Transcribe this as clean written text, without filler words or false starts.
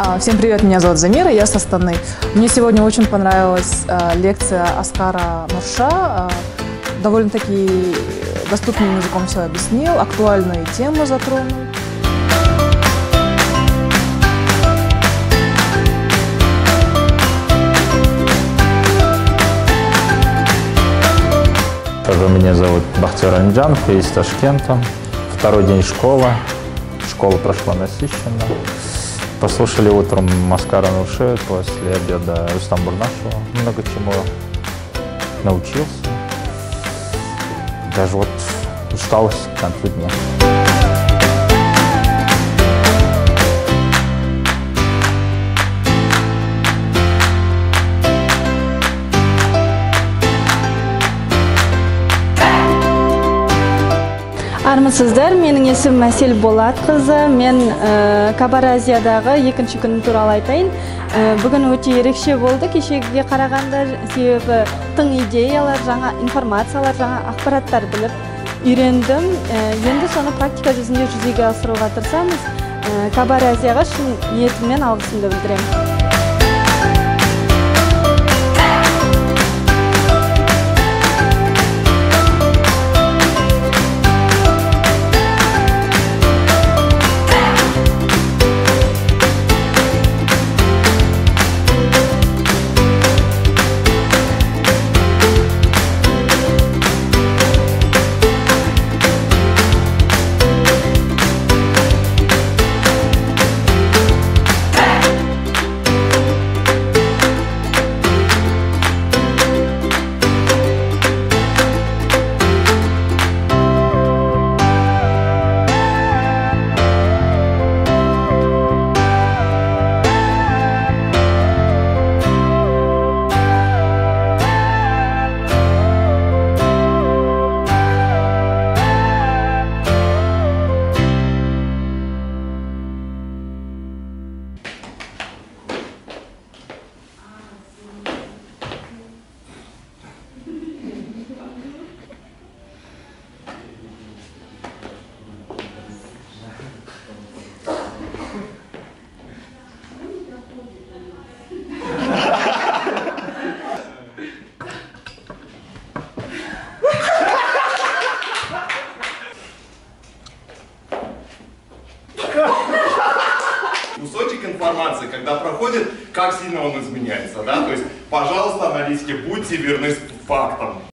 Всем привет, меня зовут Замира, я с Астаны. Мне сегодня очень понравилась лекция Аскара Нурша. Довольно-таки доступным языком все объяснил, актуальную тему затронул. Меня зовут Бахтияр Анджанов, я из Ташкента. Второй день школы. Школа прошла насыщенно. Послушали утром Аскара Нурша, после обеда Рустам Бурнашева. Много чему научился. Даже вот усталость к концу дня. Армысыздар, менің есім Мәсел Болатқызы. Мен Кабар Азиядағы екінші күн туралы айтайын. Бүгін өте ерекше болды кешегіге қарағанда, себебі тың идеялар, жаңа информациялар, жаңа ақпараттар біліп үйрендім. Енді соны практика жүзінде жүзеге асыруға тырысамыз. Кабар Азияға шын ниетіммен алғысымды білдіремін. Кусочек информации, когда проходит, как сильно он изменяется, да? То есть, пожалуйста, аналитики, будьте верны фактам.